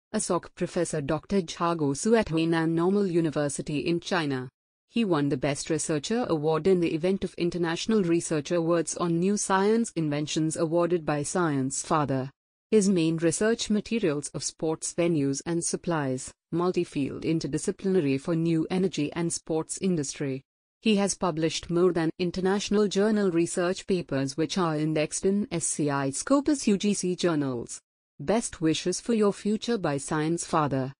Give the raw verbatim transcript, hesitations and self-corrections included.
Assoc Professor Doctor ZHANGUO at Huai Normal University in China. He won the Best Researcher Award in the event of International Research Awards on New Science Inventions awarded by Science Father. His main research materials of sports venues and supplies, multi-field interdisciplinary for new energy and sports industry. He has published more than international journal research papers which are indexed in S C I Scopus U G C journals. Best wishes for your future by Science Father.